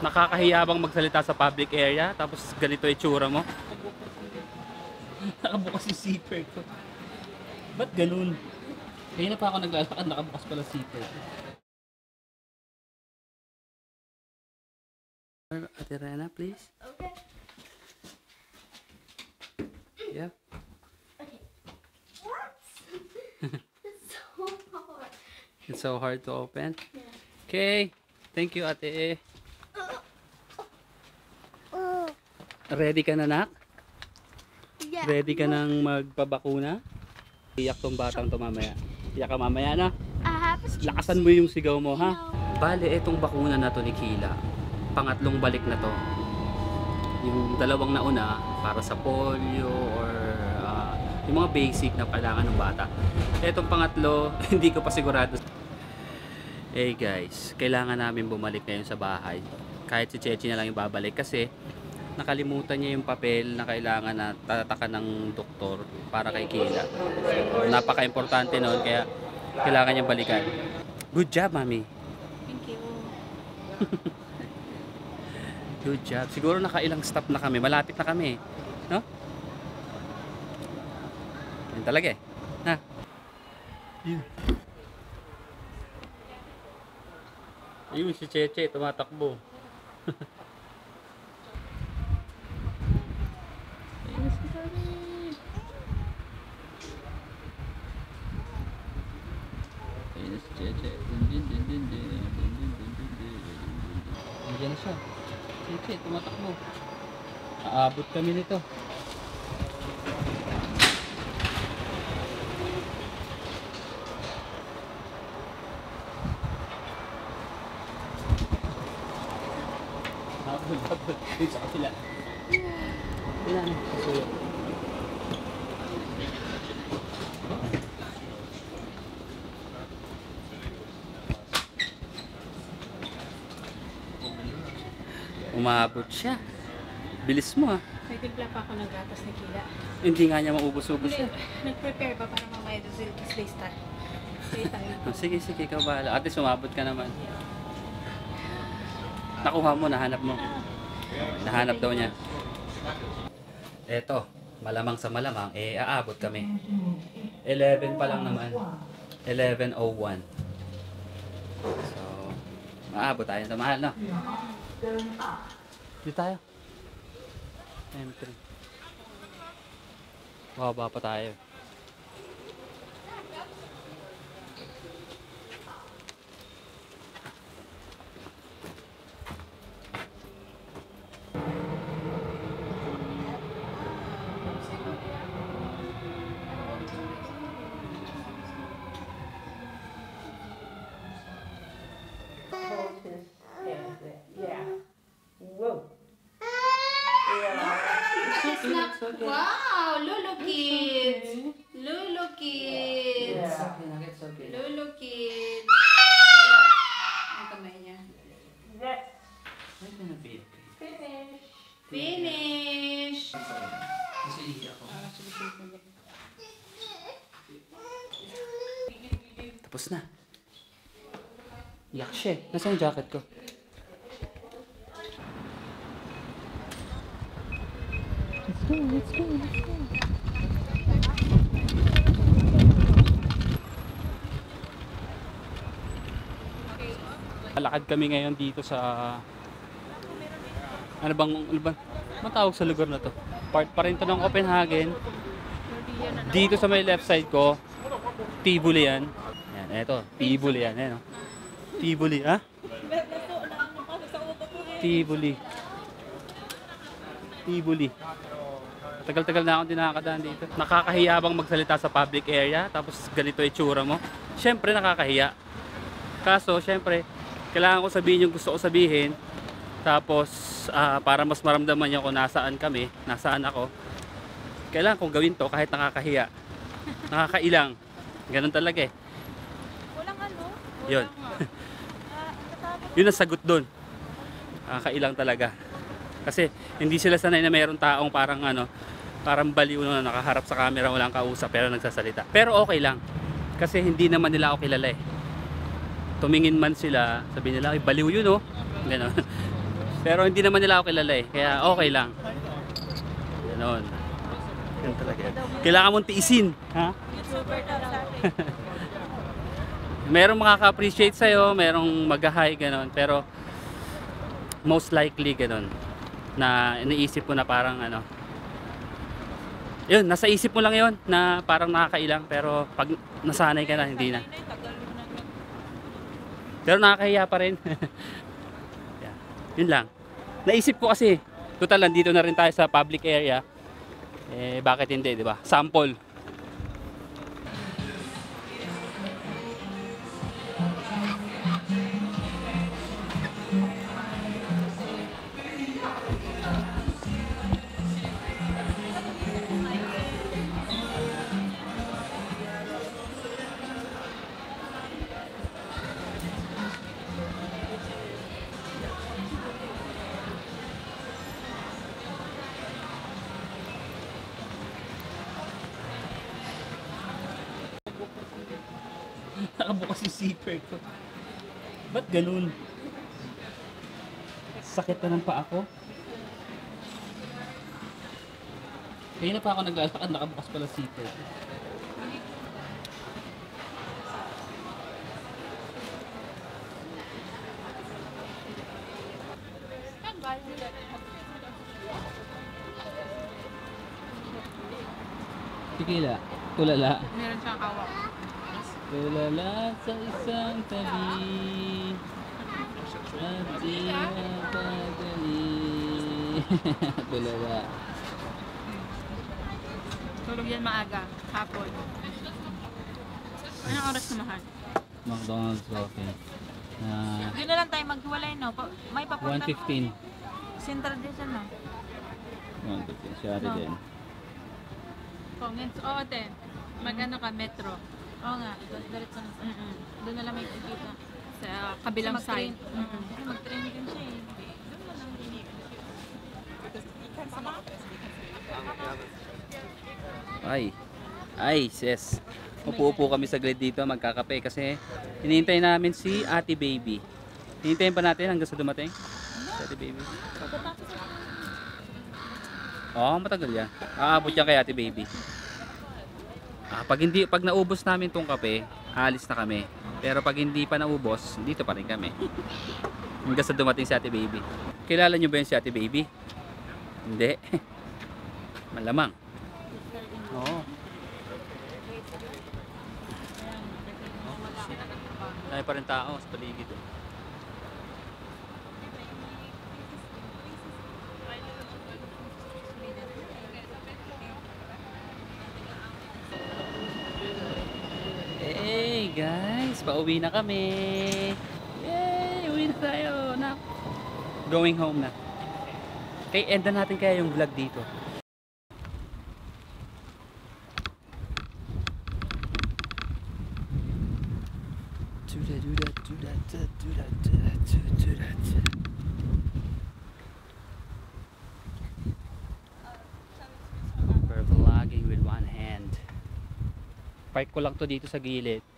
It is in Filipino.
Nakakahiya bang magsalita sa public area tapos ganito itsura mo? Nakabukas yung zipper ko. Ba't ganun? Kaya na pa ako naglalakad, nakabukas pala zipper ko. Ate Rena, please. Okay. Yeah. Okay. What? It's so hard. It's so hard to open. Yeah. Okay. Thank you, ate. Ready ka na, nak? Yeah. Ready ka nang magpabakuna? Iyak tong batang to mamaya. Iyak ka mamaya na. I have a Lakasan mo yung sigaw mo, ha? Bale, etong bakuna na to ni Kila. Pangatlong balik na to. Yung dalawang nauna para sa polio or yung mga basic na kailangan ng bata. Etong pangatlo, hindi ko pa sigurado. Hey guys, kailangan namin bumalik ngayon sa bahay. Kahit si Chechi na lang yung babalik kasi nakalimutan niya yung papel na kailangan na tatatakan ng doktor para kay Kila. So, napaka-importante nun kaya kailangan niyang balikan. Good job, mami. Thank you. Good job. Siguro nakailang stop na kami. Malapit na kami. No? Yan talaga eh. Ha? Yun. Ayun si Cheche, tumatakbo. Ayun si Cheche. Ayun si Cheche. Nandiyan na siya. Cheche, tumatakbo. Aabot kami nito. Habol. Dito sa kapila. Wala na. Kasulok. Umabot siya. Bilis mo, ha. May timpla pa ako ng gatas ni Kila. Hindi nga niya maubos-ubos siya. Nag-prepare pa para mamaya doon sa display star. Stay tayo. Sige, ikaw bahala. At least umabot ka naman. Nakuha mo, nahanap mo. Nahanap daw niya. Eto, malamang sa malamang, aabot kami. 11 pa lang naman. 11:01. So, maabot tayo sa mahal, no? Dito tayo. M3. Baba pa tayo. Wow! Lulu Kids! Lulu Kids! It's okay. Lulu Kids! Ang kamay niya. Finish! Kasi hindi ako. Tapos na. Yak siya. Nasaan yung jacket ko? Let's go. Lakad kami ngayon dito sa ano bang matawag sa lugar na to? Part pa rin to ng Copenhagen. Dito sa may left side ko, Tivoli yan. Yan, eto, Tivoli yan, oh. Tivoli, ha? Tivoli. Tagal-tagal na akong dinakadaan dito. Nakakahiya bang magsalita sa public area tapos ganito itsura mo? Siyempre nakakahiya. Kaso, siyempre, kailangan ko sabihin yung gusto ko sabihin. Tapos, para mas maramdaman niyo kung nasaan kami, nasaan ako. Kailangan kong gawin to kahit nakakahiya. Nakakailang. Ganun talaga eh. Walang ano? Yun. Yun ang sagot doon. Nakakailang talaga. Kasi hindi sila sanay na mayroong taong parang parang baliw na nakaharap sa camera, walang kausap pero nagsasalita. Pero okay lang. Kasi hindi naman nila ako kilala eh. Tumingin man sila, sabihin nila, ay baliw yun oh. Ganun. Pero hindi naman nila ako kilala eh. Kaya okay lang. Ganon. Ganun talaga. Kailangan mong tiisin. Ha? YouTuber daw sa akin. Merong makaka-appreciate sa'yo, merong mag-hi, ganon. Pero most likely ganon. Na iniisip mo na parang ano. Yun, nasa isip mo lang yun na parang nakakailang. Pero pag nasanay ka na, hindi na. Pero nakakahiya pa rin. Yeah. Yun lang. Naisip ko kasi, total nandito na rin tayo sa public area. Eh, bakit hindi, di ba? Sample. Nakabukas yung zipper ko. Ba't ganun? Sakit na ng paa ko. Kaya na pa ako naglalakad, nakabukas pala zipper ko. Tikila, tulala. Meron siyang hawak. Tulala sa isang tabi at di mapagali. Tulala. Tulog yan maaga, hapon. Anong oras na mahal? McDonald's coffee. Doon na lang tayo maghiwalay, no? May papunta. 115. Central din siya, no? 115. Siya rin din. Oo, te. Mag-ano ka, metro. Oo nga, diretso na. Doon na lang may pagkita. Sa kabilang side. Mag-train din siya eh. Ay, sis. Upo-upo kami saglit dito, magkakape kasi hinihintay namin si Ate Baby. Hihintayin pa natin hanggang sa dumating. Si Ate Baby. Oo, matagal yan. Aabot yan kay Ate Baby. Pag naubos namin tong kape, aalis na kami. Pero pag hindi pa naubos, dito pa rin kami. Hanggang sa dumating si Ate Baby. Kilala niyo ba yun si Ate Baby? Hindi. Malamang. Oo. Dami pa rin tao sa paligid. Hey guys, pauwi na kami. Yay, uwi na tayo. Going home na. Okay, end na natin kaya yung vlog dito. We're vlogging with one hand. Park ko lang to dito sa gilid.